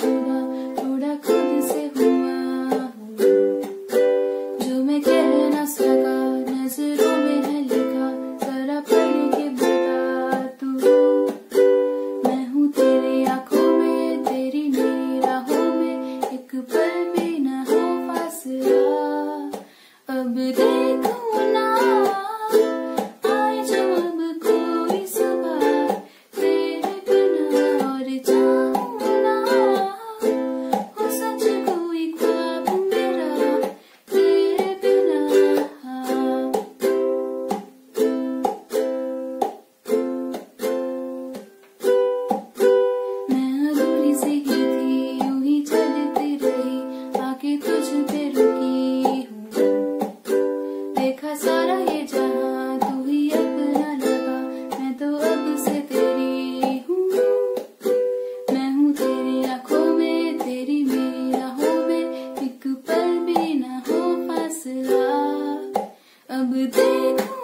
जुदा, थोड़ा खुद से हुआ हूँ। जो मैं कह ना सका नजरों में है लिखा, जरा पढ़ के बता तू। मैं हूँ तेरी आंखों में, तेरी मेरी राहों में, एक पल भी ना हो फासला। अब देखो ना आए जब अब कोई सुबह, तेरे बिना और चाहूं ना हो सच कोई ख्वाब मेरा, तेरे बिना। मैं अधूरी सी ही थी, यूं ही चलती रही, आके तुझ पे रुकी हूँ। देखा सारा ये जहां, तू ही अपना लगा, मैं तो अब से तेरी हूँ। मैं हूँ तेरी आंखों में, तेरी मेरी राहों में, एक पल भी ना हो फासला। अब देखो